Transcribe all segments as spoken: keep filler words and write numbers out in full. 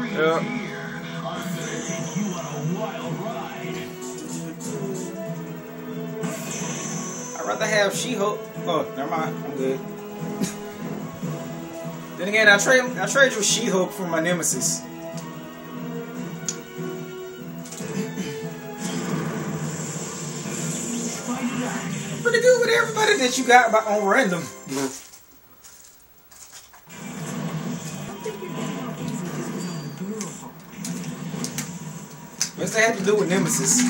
Yeah. I'd rather have She-Hulk. Oh, never mind. I'm good. Then again, I trade I trade you She-Hulk for my nemesis. Pretty good with everybody that you got by, on random. What's that have to do with nemesis?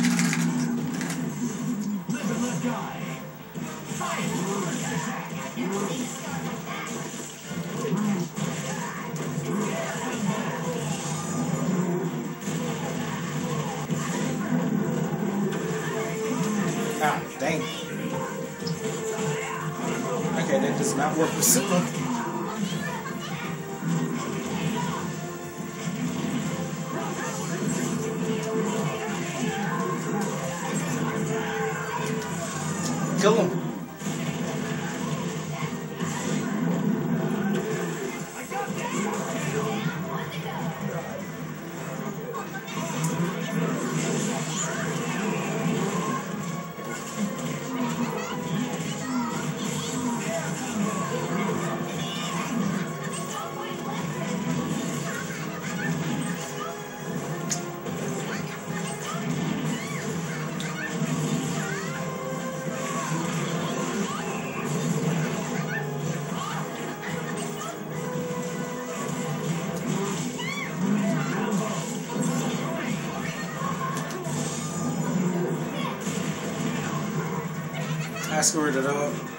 Ah, dang. Okay, that does not work with Super. Kill him. I screwed it up.